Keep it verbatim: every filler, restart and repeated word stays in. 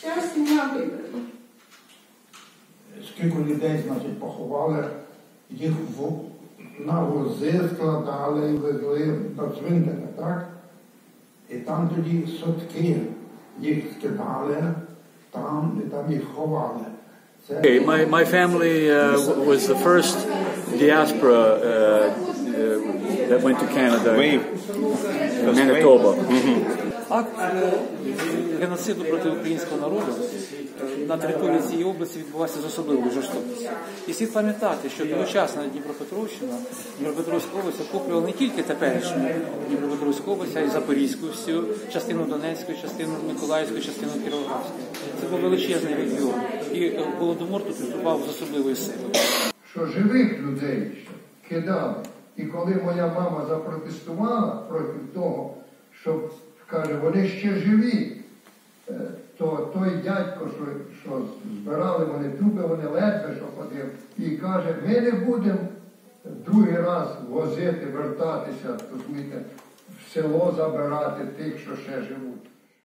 Вся сім'я вибрана. Скільки людей, значить, поховали, їх в, на вози складали і везли до цвинтаря, так? І там тоді сотки їх скидали, там, і там їх ховали. Okay, my, my family uh, was the first diaspora uh, uh, that went to Canada, Manitoba. Mm-hmm. Акт геноциду проти українського народу на території цієї області відбувався з особливою жорстокістю. І слід пам'ятати, що тогочасна Дніпропетровщина, Дніпропетровська область охоплювала не тільки теперішню Дніпропетровську область, а й Запорізьку всю, частину Донецької, частину Миколаївської, частину Кіровоградської. Це був величезний регіон. І Голодомор тут виступав з особливою силою. Що живих людей ще кидали. І коли моя мама запротестувала проти того, що, каже, вони ще живі, то той дядько, що, що збирали вони трупи, вони ледве що ходив, і каже, ми не будемо другий раз возити, вертатися, розумієте, в село забирати тих, що ще живуть.